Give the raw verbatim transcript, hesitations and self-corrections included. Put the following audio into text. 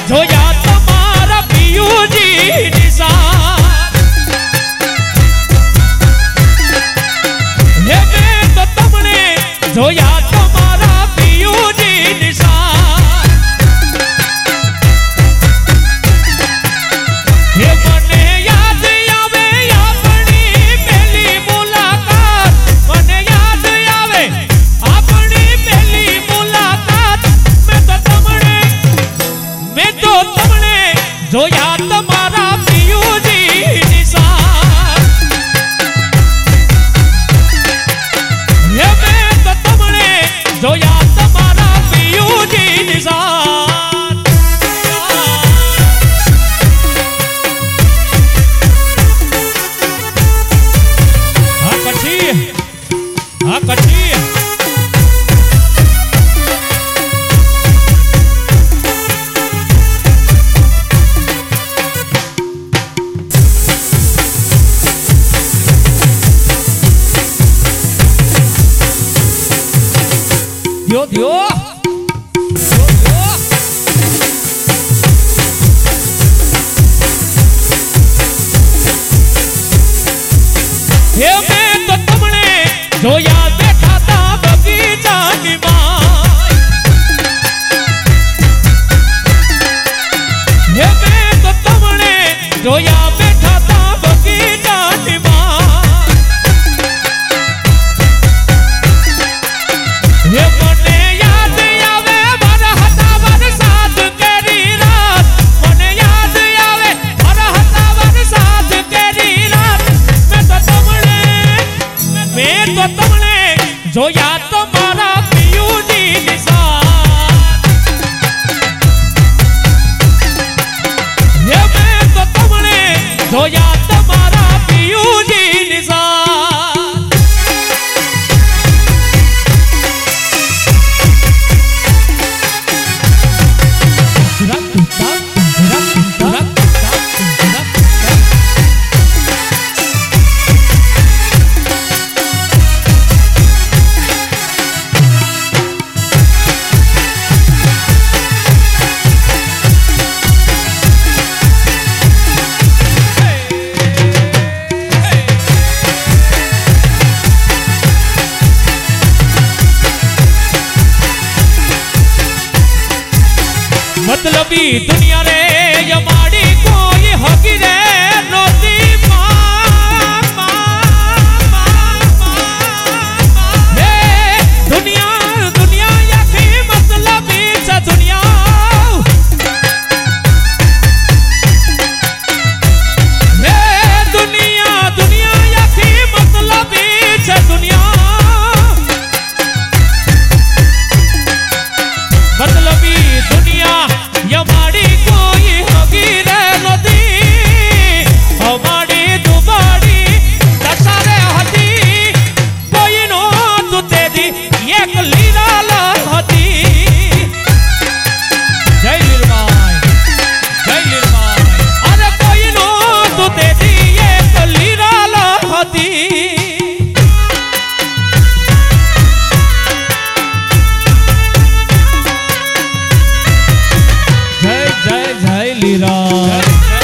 જોયા તમારા પિયુજી નિશાન હે મેં તો તમને જોયા તમારા પિયુજી નિશાન હે મને યાદ આવે આપણી પહેલી મુલાકાત મને યાદ આવે આપણી પહેલી મુલાકાત મેં તો તમને મેં તો તમને જોયા તમારા પિયુજી નિશાન હે મેં તો તમને જોયા તમારા પિયુજી નિશાન હા કચ્છી હા Kutchi Dio, Dio. Dio, Dio. हे मैं तो तुमने जोया बैठा था बगीचा की माँ हे मैं तो तुमने जोया बैठा था बगीचा की माँ हे मने याद आवे बरहता बरसात केरी रात मने याद आवे बरहता बरसात केरी रात मैं तो तुमने मैं तो तुमने जोया तुम्हारा पियूजी निशान हे मैं तो तुमने जोया तुम्हारा पियूजी निशान मतलबी दुनिया रे यमाड़ी कोई हकी रे रोती माँ माँ माँ हे दुनिया दुनिया यकी मतलबी च दुनिया हे दुनिया दुनिया यकी मतलबी च दुनिया मतलबी दुनिया यमाड़ी कोई होगी रे नदी हमारी दुबाड़ी दसारे हदी कोई नो तू तेरी एक लीला लहदी जय लीरबाई जय लीरबाई अरे कोई नो तू तेरी एक लीला लहदी जय जय जय लीरा